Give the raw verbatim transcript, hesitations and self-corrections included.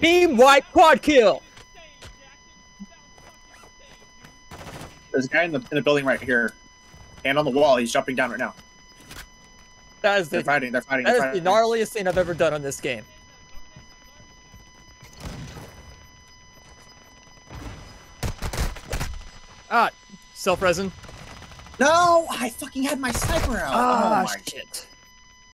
Team wipe quad kill. There's a guy in the in the building right here, and on the wall. He's jumping down right now. That is the, they're fighting. They're fighting. That They're is fighting. the gnarliest thing I've ever done on this game. Ah, self-resin. No, I fucking had my sniper out. Ah, oh my shit.